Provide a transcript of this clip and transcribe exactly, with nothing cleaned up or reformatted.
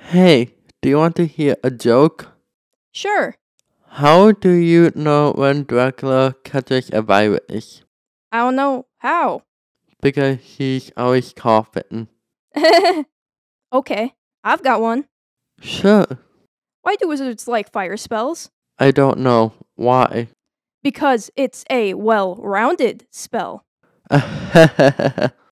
Hey, do you want to hear a joke? Sure. How do you know when Dracula catches a virus? I don't know how. Because he's always coughing. Okay, I've got one. Sure. Why do wizards like fire spells? I don't know. Why? Because it's a well rounded spell.